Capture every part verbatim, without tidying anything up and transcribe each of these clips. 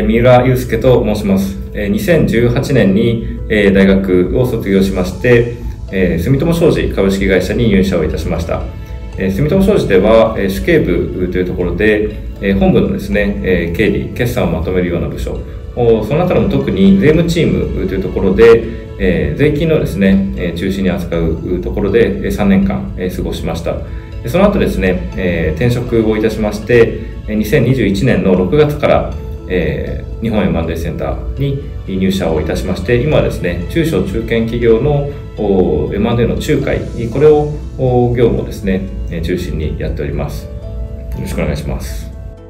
三浦祐介と申します。にせんじゅうはちねんに大学を卒業しまして、住友商事株式会社に入社をいたしました。住友商事では主計部というところで、本部のですね、経理、決算をまとめるような部署、その中でも特に税務チームというところで、税金のですね、中心に扱うところでさんねんかん過ごしました。その後ですね、転職をいたしまして、にせんにじゅういちねんのろくがつから、日本 エムアンドエー センターに入社をいたしまして、今はですね、中小中堅企業の エムアンドエー の仲介、これを業務をですね、中心にやっております。よろしくお願いします。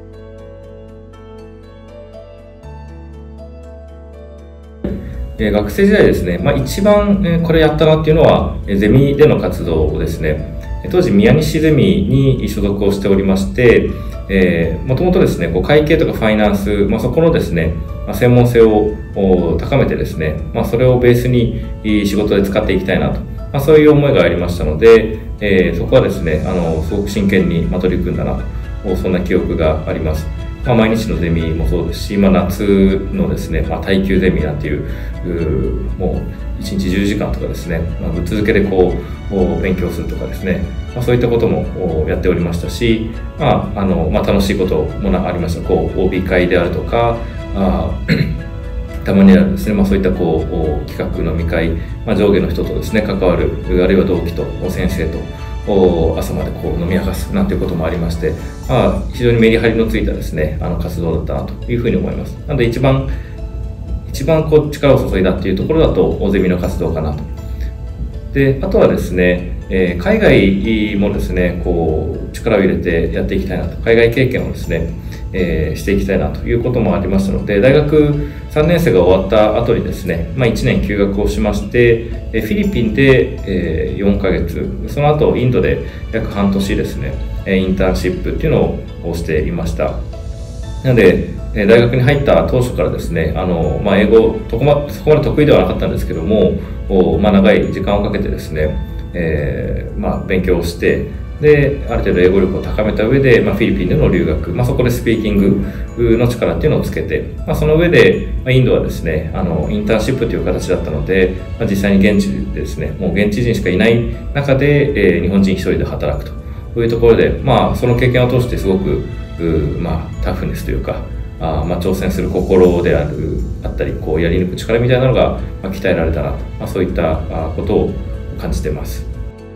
学生時代ですね、まあ、一番これやったなっていうのはゼミでの活動ですね。当時宮西ゼミに所属をしておりまして、えー、もともとですね、こう会計とかファイナンス、まあ、そこのですね、まあ、専門性を高めてですね、まあ、それをベースに仕事で使っていきたいなと、まあ、そういう思いがありましたので、えー、そこはですね、あのすごく真剣に取り組んだなと、そんな記憶があります。まあ、毎日のゼミもそうですし、まあ、夏のですね、まあ、耐久ゼミなんていう、うもういちにちじゅうじかんとかですね、まあ、ぶっ続けでこう勉強するとかですね、まあ、そういったこともやっておりましたし、まああのまあ、楽しいこともありました。こう オービー 会であるとか、あたまにあるですね、まあ、そういったこう企画飲み会、まあ、上下の人とですね関わる、あるいは同期と先生と朝までこう飲み明かすなんていうこともありまして、まあ、非常にメリハリのついたですねあの活動だったなというふうに思います。なので一番一番こう力を注いだっていうところだと大ゼミの活動かなと。であとはですね、えー、海外もですねこう力を入れてやっていきたいなと、海外経験をですね、えー、していきたいなということもありましたので、大学さんねん生が終わった後にですね、まあ、いちねん休学をしまして、フィリピンで、えー、よんかげつ、その後インドで約半年ですねインターンシップっていうのをしていました。なので大学に入った当初からですね、あの、まあ、英語そこま、そこまで得意ではなかったんですけども、まあ、長い時間をかけてですね、えーまあ、勉強をして、である程度英語力を高めた上で、まあ、フィリピンでの留学、まあ、そこでスピーキングの力っていうのをつけて、まあ、その上で、まあ、インドはですねあのインターンシップという形だったので、まあ、実際に現地でですねもう現地人しかいない中で、えー、日本人一人で働くというところで、まあ、その経験を通してすごく、まあ、タフネスというかあまあ挑戦する心であるあったりこうやり抜く力みたいなのが、まあ、鍛えられたなと、まあ、そういったことを感じています。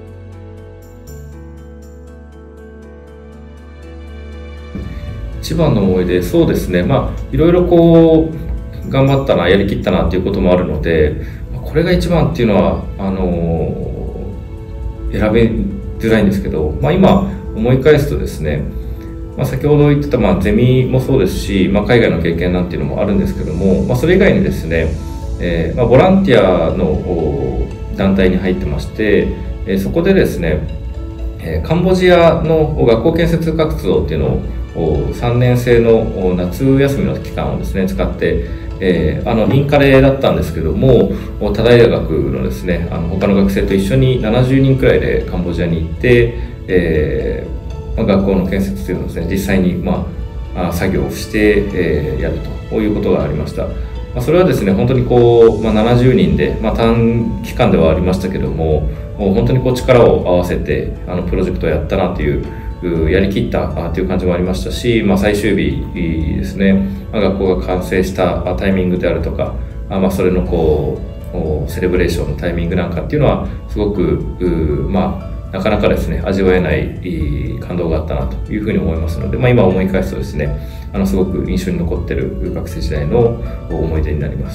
一番の思い出、そうですね、まあいろいろこう頑張ったなやりきったなっていうこともあるので、これが一番っていうのはあのー、選べづらいんですけど、まあ、今思い返すとですね、まあ、先ほど言ってた、まあ、ゼミもそうですし、まあ、海外の経験なんていうのもあるんですけども、まあ、それ以外にですね、えーまあ、ボランティアの団体に入ってまして、えー、そこでですね、えー、カンボジアの学校建設活動っていうのをさんねん生の夏休みの期間をですね使って、えー、あのインカレだったんですけども、他大学のですねあの他の学生と一緒にななじゅうにんくらいでカンボジアに行って、えー学校の建設というのをですね実際に、まあ、作業をして、えー、やるということがありました。まあ、それはですね本当にこう、まあ、ななじゅうにんで、まあ、短期間ではありましたけども、もう本当にこう力を合わせてあのプロジェクトをやったなというやりきったという感じもありましたし、まあ、最終日ですね、まあ、学校が完成したタイミングであるとか、まあ、それのこうセレブレーションのタイミングなんかっていうのはすごくまあなかなかですね味わえない感動があったなというふうに思いますので、まあ、今思い返すとですねあのすごく印象に残っている学生時代の思い出になります。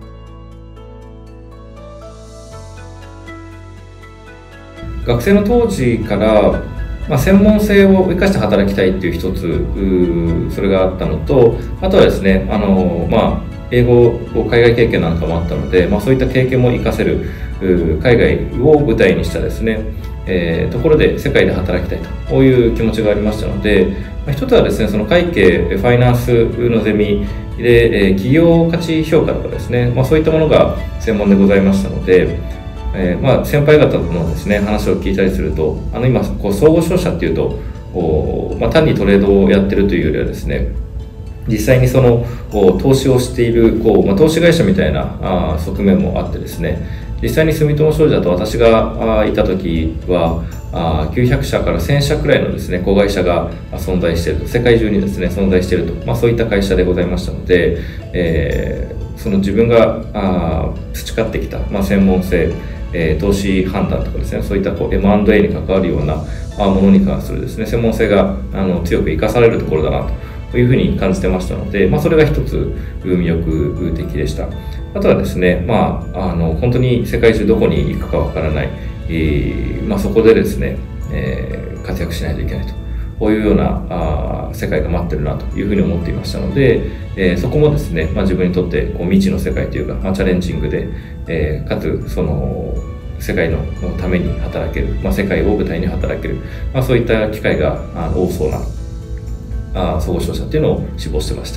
学生の当時から、まあ、専門性を生かして働きたいっていう一つそれがあったのと、あとはですねあの、まあ、英語海外経験なんかもあったので、まあ、そういった経験も生かせる海外を舞台にしたですねえー、ところで世界で働きたいとこういう気持ちがありましたので、まあ、一つはですねその会計ファイナンスのゼミで、えー、企業価値評価とかですね、まあ、そういったものが専門でございましたので、えーまあ、先輩方のですね話を聞いたりすると、あの今こう総合商社っていうとお、まあ、単にトレードをやってるというよりはですね実際にその投資をしているこう、まあ、投資会社みたいなあ側面もあってですね、実際に住友商事だと私がいた時はきゅうひゃくしゃからせんしゃくらいのですね子会社が存在していると、世界中にですね存在していると、まあ、そういった会社でございましたので、えー、その自分があ培ってきた、まあ、専門性、えー、投資判断とかですね、そういったこう エムアンドエー に関わるようなものに関するですね専門性があの強く生かされるところだなというふうに感じてましたので、まあ、それが一つ魅力的でした。あとはですね、まあ、あの本当に世界中どこに行くかわからない、えーまあ、そこでですね、えー、活躍しないといけないと、こういうようなあ世界が待ってるなというふうに思っていましたので、えー、そこもですね、まあ、自分にとってこう未知の世界というか、まあ、チャレンジングで、えー、かつその世界のために働ける、まあ、世界を舞台に働ける、まあ、そういった機会が多そうなあ総合商社っていうのを志望してました。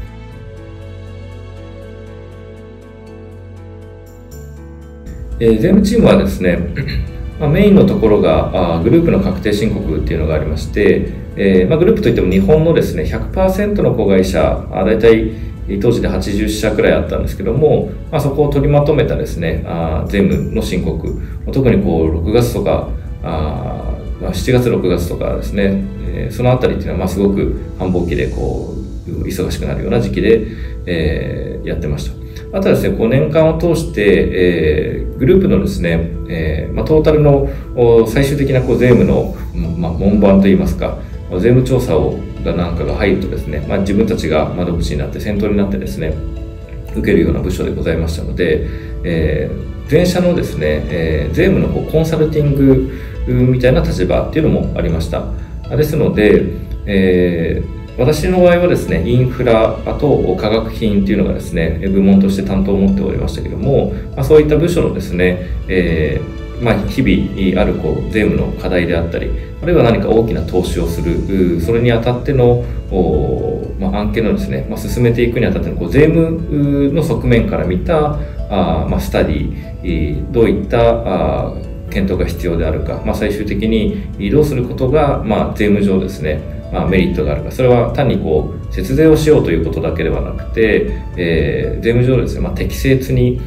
えー、税務チームはですね、まあ、メインのところがあグループの確定申告っていうのがありまして、えーまあ、グループといっても日本のですね ひゃくパーセント の子会社、あだいたい当時ではちじゅっしゃくらいあったんですけども、まあ、そこを取りまとめたですねあ税務の申告、特にこうろくがつとかあ、まあ、しちがつろくがつとかですね、えー、そのあたりっていうのはまあすごく繁忙期でこう忙しくなるような時期で、えー、やってました。あとはですね、こう年間を通して、えー、グループのですね、えーまあ、トータルの最終的なこう税務の、まあ、門番といいますか、税務調査をがなんかが入るとですね、まあ、自分たちが窓口になって先頭になってですね、受けるような部署でございましたので、えー、前社のですね、えー、税務のこうコンサルティングみたいな立場っていうのもありました。ですので、えー私の場合はですね、インフラと化学品というのがですね、部門として担当を持っておりましたけども、まあ、そういった部署のですね、えーまあ、日々あるこう税務の課題であったり、あるいは何か大きな投資をする、それにあたっての、まあ、案件のですね、まあ、進めていくにあたってのこう税務の側面から見たあ、まあ、スタディ、どういったあ検討が必要であるか、まあ、最終的にどうすることが、まあ、税務上ですね、まあ、メリットがあるか、それは単にこう節税をしようということだけではなくて、えー、税務上ですね、まあ、適切に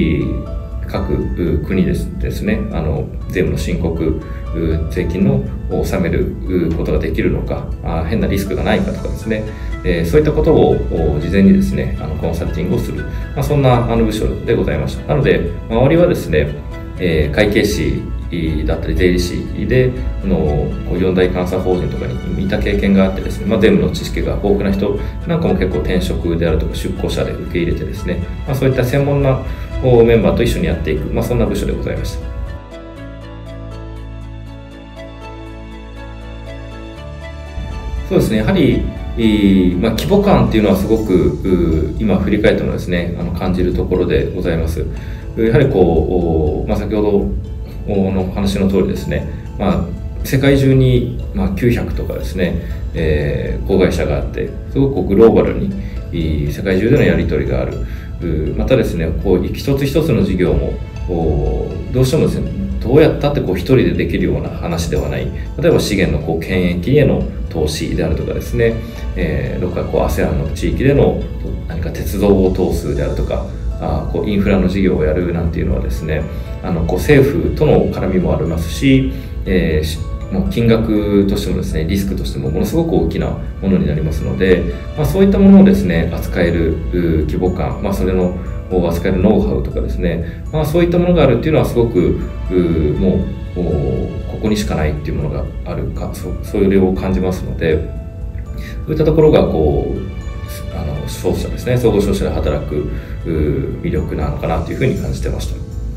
各国ですですね、あの税務の申告、税金の納めることができるのか、あ変なリスクがないかとかですね、えー、そういったことを事前にですね、あのコンサルティングをする、まあ、そんなあの部署でございました。なので、周りはですね、えー、会計士だったり税理士であの四大監査法人とかにいた経験があってですね、まあ、税務の知識が豊富な人なんかも結構転職であるとか出向者で受け入れてですね、まあ、そういった専門なメンバーと一緒にやっていく、まあ、そんな部署でございました。そうですね、やはり、まあ、規模感っていうのはすごく今振り返ってもですね、あの感じるところでございます。やはりこう、まあ、先ほどの話の通りですね、まあ、世界中に、まあ、きゅうひゃくとかですね、えー、子会社があってすごくグローバルに世界中でのやり取りがある。またですね、こう一つ一つの事業もどうしてもですね、どうやったってこう一人でできるような話ではない。例えば資源のこう権益への投資であるとかですね、えー、どっかこう アセアン の地域での何か鉄道を通すであるとか、あこうインフラの事業をやるなんていうのはですね、あのこう政府との絡みもありますし、えー、もう金額としてもですね、リスクとしてもものすごく大きなものになりますので、まあ、そういったものをですね扱える規模感、まあ、それの扱えるノウハウとかですね、まあ、そういったものがあるっていうのはすごくもうここにしかないっていうものがあるか、そそれを感じますので、そういったところがこうあの商社ですね、総合商社で働く魅力なのかなというふうに感じてました。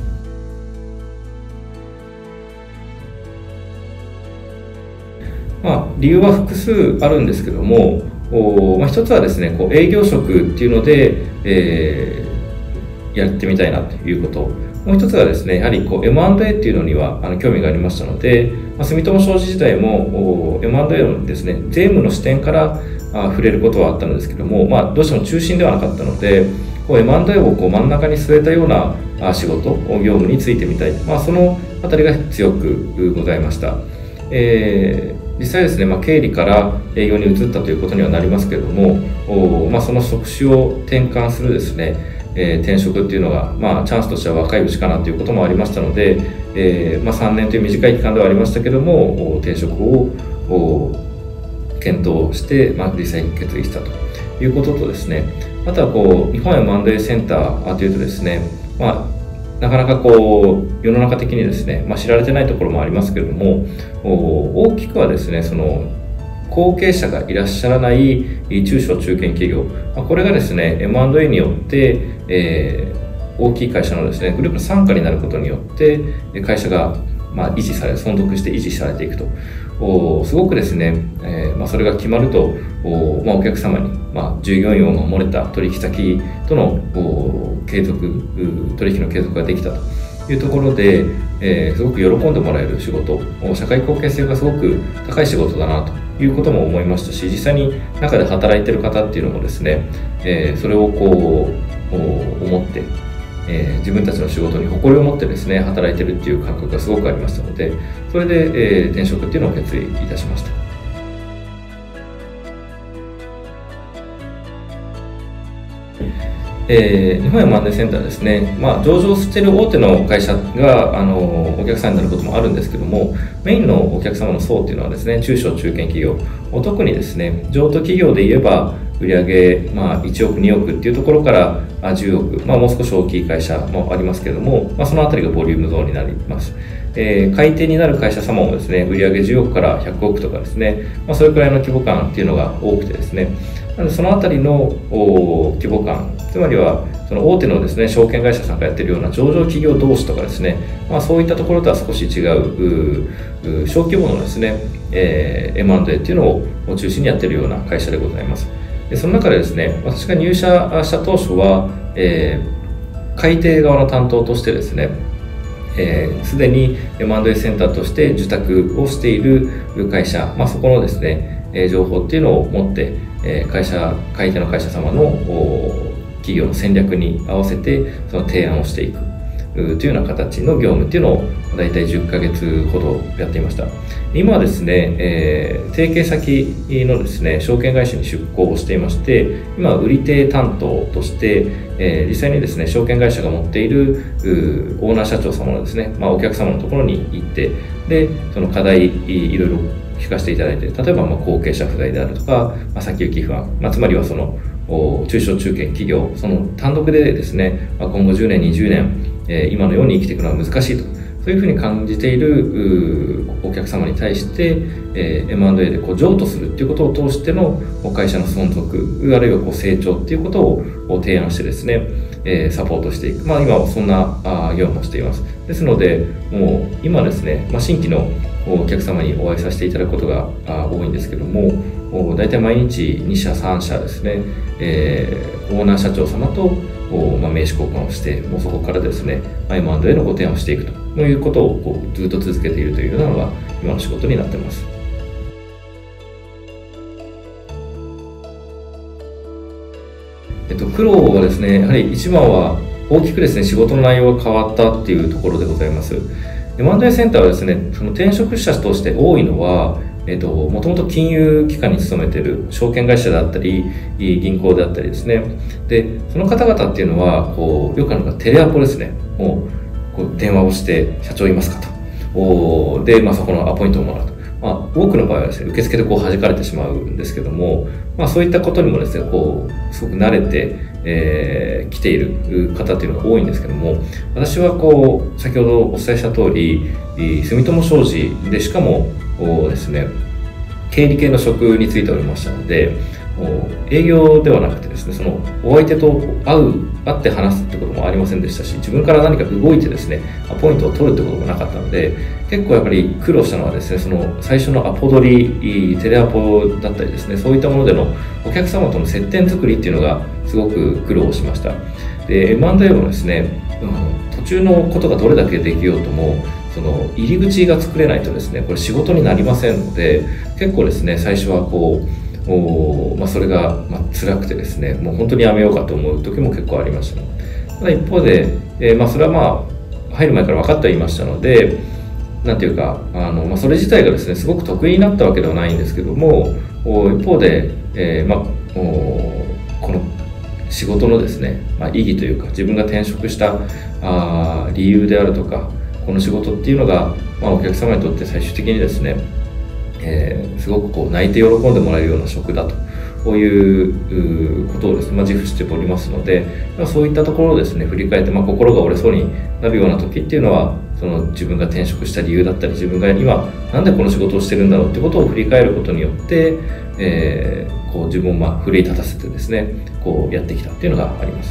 まあ、理由は複数あるんですけども、おまあ、一つはですね、こう営業職っていうので、えー、やってみたいなということ。もう一つはですね、やはりこう エムアンドエー っていうのにはあの興味がありましたので、まあ、住友商事時代も エムアンドエー のですね、税務の視点からあ触れることはあったのですけども、まあ、どうしても中心ではなかったので、こう エムアンドエー をこう真ん中に据えたようなあ仕事、業務についてみたい。まあ、そのあたりが強くございました。えー実際ですね、まあ、経理から営業に移ったということにはなりますけれども、おまあ、その職種を転換するですね、えー、転職っていうのが、まあ、チャンスとしては若いうちかなということもありましたので、えーまあ、さんねんという短い期間ではありましたけども、転職を検討して、まあ、実際に決意したということとですね、あとはこう日本 エムアンドエー センターというとですね、まあ、なかなかこう世の中的にですね、まあ、知られてないところもありますけれども、大きくはですね、その後継者がいらっしゃらない中小中堅企業、これがですね エムアンドエー によって、えー、大きい会社のですねグループの傘下になることによって会社がまあ維持され存続して維持されていくと、おすごくですね、えーまあ、それが決まると お,、まあ、お客様に、まあ、従業員を守れた取引先との継続取引の継続ができたというところで、えー、すごく喜んでもらえる仕事、社会貢献性がすごく高い仕事だなということも思いましたし、実際に中で働いている方っていうのもですね、えー、それをこう思って、えー、自分たちの仕事に誇りを持ってですね働いているっていう感覚がすごくありましたので、それで、えー、転職っていうのを決意いたしました。えー、日本 エムアンドエー センターですね、まあ、上場している大手の会社があのお客さんになることもあるんですけども、メインのお客様の層っていうのはですね、中小中堅企業、特にですね上途企業で言えば売上、まあ、いちおくにおくっていうところからじゅうおく、まあ、もう少し大きい会社もありますけれども、まあ、そのあたりがボリュームゾーンになります。えー、改定になる会社様もですね、売上じゅうおくからひゃくおくとかですね、まあ、それくらいの規模感っていうのが多くてですね、なのでそのあたりの規模感、つまりはその大手のですね証券会社さんがやっているような上場企業同士とかですね、まあ、そういったところとは少し違う小規模のですね、えー、エムアンドエー っていうのを中心にやっているような会社でございます。でその中でですね、私が入社した当初は、えー、改定側の担当としてですね、すで、えー、に エムアンドエー センターとして受託をしている会社、まあ、そこのですね、えー、情報っていうのを持って、えー、会社、買い手の会社様の企業の戦略に合わせてその提案をしていくというような形の業務っていうのをだいたいじゅっかげつほどやっていました。今はですね、えー、提携先のですね証券会社に出向をしていまして、今は売り手担当として、えー、実際にですね証券会社が持っているオーナー社長様のですね、まあ、お客様のところに行って、でその課題いろいろ聞かせていただいて、例えばまあ後継者不在であるとか、まあ、先行き不安、まあ、つまりはその中小中堅企業その単独でですね、まあ、今後じゅうねんにじゅうねん、えー、今のように生きていくのは難しいと、そういうふうに感じているお客様に対して、えー、エムアンドエー でこう譲渡するっていうことを通しての会社の存続あるいはこう成長っていうことを提案してですね、えー、サポートしていく、まあ、今はそんなあ業務をしています。ですのでもう今ですね、まあ、新規のお客様にお会いさせていただくことが多いんですけども、だいたい毎日にしゃさんしゃですね、えー、オーナー社長様と、まあ、名刺交換をして、もうそこからですね エムアンドエー のご提案をしていくということをこうずっと続けているというのが今の仕事になっています。えっと、苦労はですね、やはり一番は大きくですね仕事の内容が変わったっていうところでございます。エムアンドエー センターはですね、その転職者として多いのは、えっと、もともと金融機関に勤めている証券会社であったり、銀行であったりですね。で、その方々っていうのは、こう、よくあるのがテレアポですね。もう、こう電話をして、社長いますかと。おで、まあ、そこのアポイントをもらうと。まあ、多くの場合はですね、受付でこう弾かれてしまうんですけども、まあ、そういったことにもですね、こう、すごく慣れて、えー、来ている方っていうのが多いんですけども、私はこう、先ほどお伝えした通り、住友商事でしかもですね、経理系の職に就いておりましたので、営業ではなくてですね、そのお相手と会う、会って話すってこともありませんでしたし、自分から何か動いてですね、アポイントを取るってこともなかったので、結構やっぱり苦労したのはですね、その最初のアポ取り、テレアポだったりですね、そういったものでのお客様との接点作りっていうのがすごく苦労しました。で、エムアンドエー もですね、途中のことがどれだけできようとも、その入り口が作れないとですね、これ仕事になりませんので、結構ですね、最初はこう、おまあ、それがまあ辛くてですね、もう本当にやめようかと思う時も結構ありました、ね。ただ一方で、えー、まあそれはまあ入る前から分かってはいましたので、 なんていうか、あの、まあ、それ自体がですね、すごく得意になったわけではないんですけども、一方で、えー、まあ、この仕事のですね、まあ、意義というか、自分が転職したあ理由であるとか、この仕事っていうのが、まあ、お客様にとって最終的にですね、えー、すごくこう泣いて喜んでもらえるような職だと。こういうことをですね、まあ、自負しておりますので、まあ、そういったところをですね、振り返って、まあ、心が折れそうになるような時っていうのは、その自分が転職した理由だったり、自分が今なんでこの仕事をしてるんだろうってことを振り返ることによって、えー、こう自分をまあ奮い立たせてですね、こうやってきたっていうのがあります。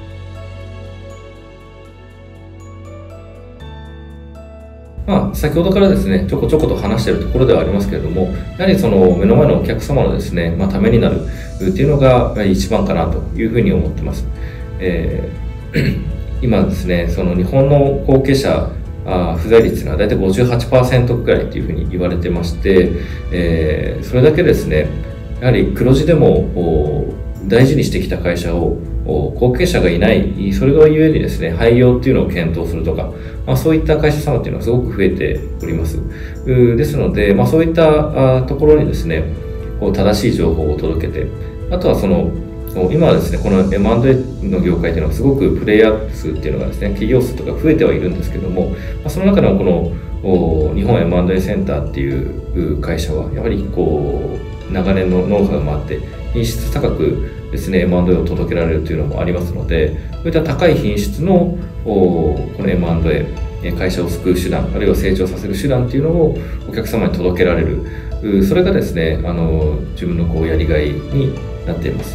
まあ、先ほどからですね、ちょこちょこと話しているところではありますけれども、やはりその目の前のお客様のですね、まあ、ためになるっていうのがやはり一番かなというふうに思ってます。えー、今ですね、その日本の後継者あ不在率というのは大体 ごじゅうはちパーセント くらいというふうに言われてまして、えー、それだけですね、やはり黒字でも大事にしてきた会社を後継者がいない、それがゆえにですね、廃業っていうのを検討するとか、まあ、そういった会社様っていうのはすごく増えております。ですので、まあ、そういったところにですね、こう正しい情報を届けて、あとはその、今はですね、この エムアンドエー の業界というのはすごくプレイヤー数っていうのがですね、企業数とか増えてはいるんですけども、まあ、その中でもこの日本 エムアンドエー センターっていう会社は、やはりこう、長年のノウハウもあって、品質高くですね、エムアンドエー を届けられるというのもありますので、こういった高い品質のこの エムアンドエー、会社を救う手段、あるいは成長させる手段っていうのをお客様に届けられる、それがですね、あの自分のこうやりがいになっています。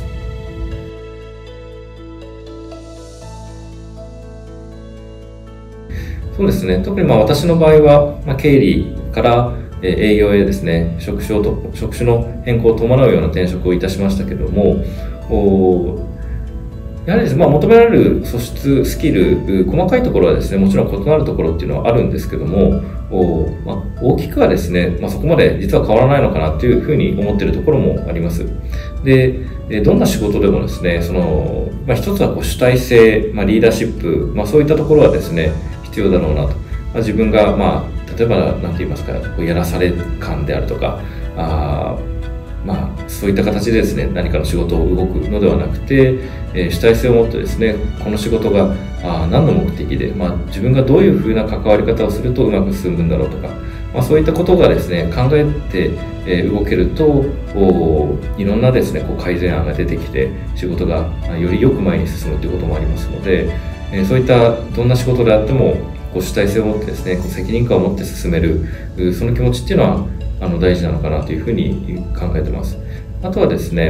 そうですね、特にまあ私の場合は、まあ、経理から営業へですね、職種をと職種の変更を伴うような転職をいたしましたけども、やはりですね、まあ、求められる素質、スキル、細かいところはですね、もちろん異なるところっていうのはあるんですけども、まあ、大きくはですね、まあ、そこまで実は変わらないのかなというふうに思っているところもあります。で、どんな仕事でもですね、その、まあ、一つはこう主体性、まあ、リーダーシップ、まあ、そういったところはですね、必要だろうなと。まあ、自分が、まあ、例えば、なんて言いますか、こうやらされ感であるとか、あまあ、そういった形でですね、何かの仕事を動くのではなくて、えー、主体性を持ってですね、この仕事があ何の目的で、まあ、自分がどういうふうな関わり方をするとうまく進むんだろうとか、まあ、そういったことがですね、考えて、えー、動けると、いろんなですね、こう改善案が出てきて、仕事がよりよく前に進むということもありますので、えー、そういったどんな仕事であっても、こう主体性を持ってですね、こう責任感を持って進める、その気持ちっていうのは、あの大事なのかなというふうに考えてます。あとはですね、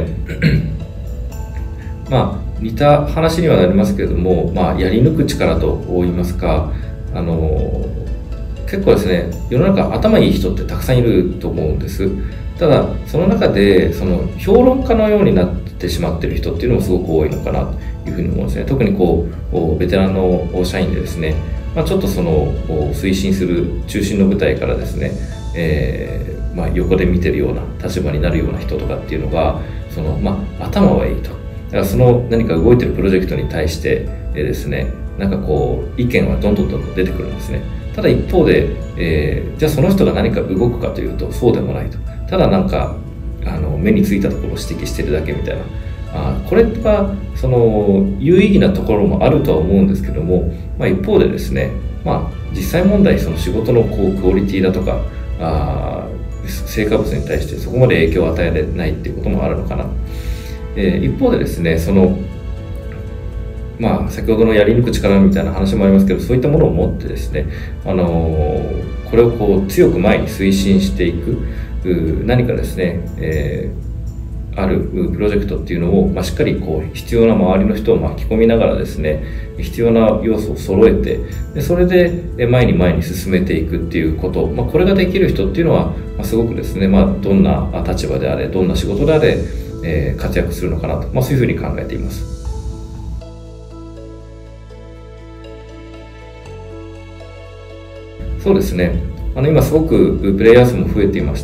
まあ似た話にはなりますけれども、まあ、やり抜く力と言いますか、あの結構ですね、世の中頭いい人ってたくさんいると思うんです。ただその中でその評論家のようになってしまっている人っていうのもすごく多いのかなというふうに思うんですね。特にこうベテランの社員でですね、まあ、ちょっとその推進する中心の舞台からですね、えーまあ、横で見てるような立場になるような人とかっていうのがその、まあ、頭はいいと。だからその何か動いてるプロジェクトに対してですね、なんかこう意見はどんどんどんどん出てくるんですね。ただ一方で、えー、じゃあその人が何か動くかというとそうでもないと。ただなんかあの目についたところを指摘してるだけみたいな。あこれはその有意義なところもあるとは思うんですけども、まあ、一方でですね、まあ、実際問題その仕事のこうクオリティだとかあ成果物に対してそこまで影響を与えられないっていうこともあるのかな。えー、一方でですね、そのまあ先ほどのやり抜く力みたいな話もありますけど、そういったものを持ってですね、あのー、これをこう強く前に推進していく何かですね、えーあるプロジェクトっていうのを、まあ、しっかりこう必要な周りの人を巻き込みながらですね、必要な要素を揃えて、でそれで前に前に進めていくっていうこと、まあ、これができる人っていうのは、まあ、すごくですね、まあ、どんな立場であれ、どんな仕事であれ、えー、活躍するのかなと、まあ、そういうふうに考えています。そうですね。あの今すごくプレイヤー数も増えていまして、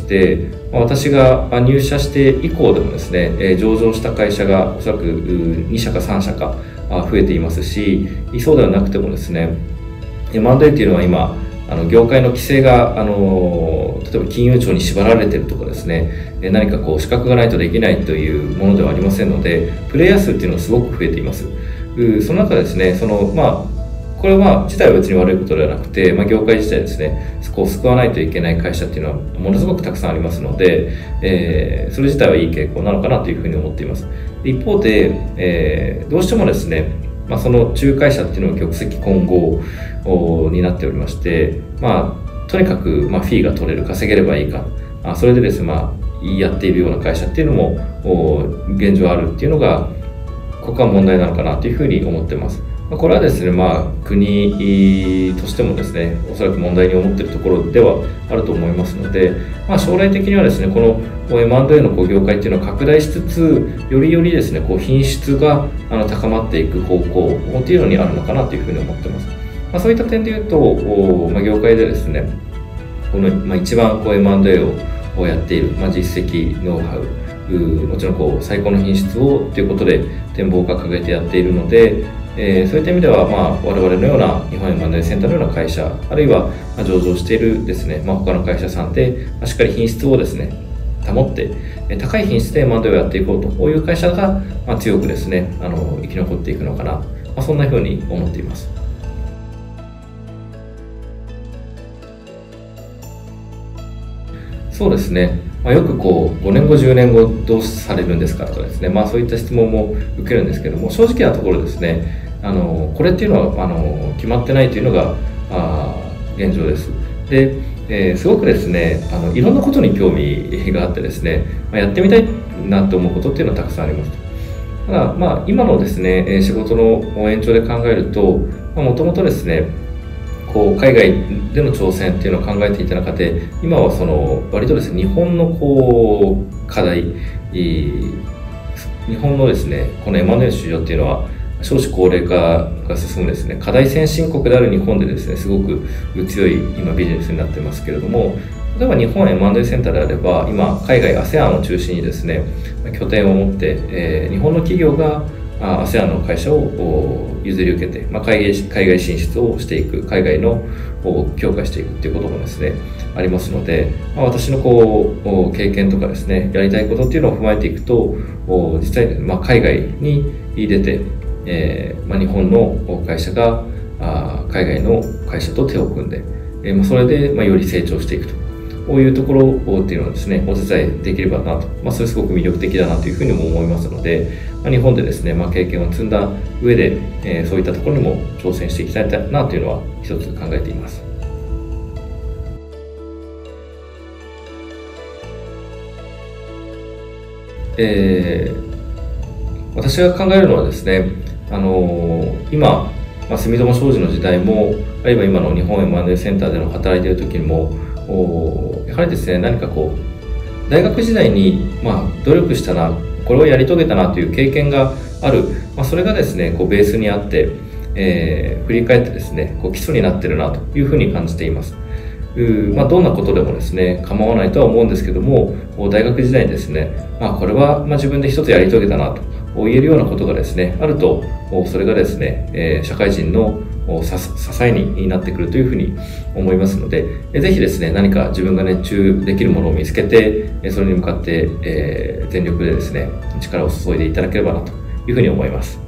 私が入社して以降でもですね、上場した会社がおそらくに社かさん社か増えていますし、そうではなくてもですね、エムアンドエー っていうのは今、 あの業界の規制があの例えば金融庁に縛られているとかですね、何かこう資格がないとできないというものではありませんので、プレイヤー数っていうのがすごく増えています。その中でですね、そのまあこれは自体は別に悪いことではなくて、まあ、業界自体ですね、そこを救わないといけない会社っていうのはものすごくたくさんありますので、えー、それ自体はいい傾向なのかなというふうに思っています。一方で、えー、どうしてもですね、まあ、その仲介者っていうのは玉石混合になっておりまして、まあ、とにかくまあフィーが取れる、稼げればいいか、あそれでですね、まあ、やっているような会社っていうのも現状あるっていうのが、ここは問題なのかなというふうに思っています。これはですね、まあ、国としてもですね、おそらく問題に思っているところではあると思いますので、まあ、将来的にはですね、この エムアンドエー のこう業界っていうのは拡大しつつ、よりよりですね、こう品質があの高まっていく方向っていうのにあるのかなというふうに思っています。まあ、そういった点で言うと、まあ、業界でですね、この、まあ、一番こう エムアンドエー をやっている、まあ、実績、ノウハウ、もちろんこう最高の品質をということで展望を掲げてやっているので、えー、そういった意味では、まあ、我々のような日本 エムアンドエー センターのような会社、あるいはまあ上場しているですね、まあ、他の会社さんで、まあ、しっかり品質をですね保って、高い品質で エムアンドエー をやっていこうと、こういう会社が、まあ、強くですねあの生き残っていくのかな、まあ、そんなふうに思っています。そうですね、まあ、よくこうごねんごじゅうねんごどうされるんですかとかですね、まあ、そういった質問も受けるんですけども、正直なところですね、あのこれっていうのはあの決まってないというのがあ現状です。で、えー、すごくですねあのいろんなことに興味があってですね、まあ、やってみたいなと思うことっていうのはたくさんあります。ただ、まあ、今のですね仕事の延長で考えると、もともとですねこう海外での挑戦っていうのを考えていた中で、今はその割とですね日本のこう課題、日本のですねこの エムアンドエー の市場っていうのは少子高齢化が進むですね課題先進国である日本でですねすごく強い今ビジネスになってますけれども、例えば日本 エムアンドエー センターであれば今海外 アセアン を中心にですね拠点を持って、えー、日本の企業がアセアン の会社を譲り受けて、まあ、海外、海外進出をしていく、海外の強化していくっていうこともですねありますので、まあ、私のこう経験とかですねやりたいことっていうのを踏まえていくと、実際、まあ、海外に出て、えーまあ、日本の会社があ海外の会社と手を組んで、えーまあ、それで、まあ、より成長していくと。こういうところっていうのをですね、お手伝いできればなと、まあ、それすごく魅力的だなというふうにも思いますので、まあ、日本でですね、まあ、経験を積んだ上で、えー、そういったところにも挑戦していきたいなというのは一つ考えています。えー、私が考えるのはですね、あのー、今、まあ、住友商事の時代も、あるいは今の日本 エムアンドエー センターでの働いている時にも、やはりですね何かこう大学時代に、まあ、努力したな、これをやり遂げたなという経験がある、まあ、それがですねこうベースにあって、えー、振り返ってですねこう基礎になっているなというふうに感じています。うまあ、どんなことでもですね構わないとは思うんですけども、大学時代にですね、まあ、これはまあ自分で一つやり遂げたなと言えるようなことがですねあると、それがですね、えー、社会人の支えになってくるというふうに思いますので、ぜひですね何か自分が熱中できるものを見つけて、それに向かって、えー、全力でですね力を注いでいただければなというふうに思います。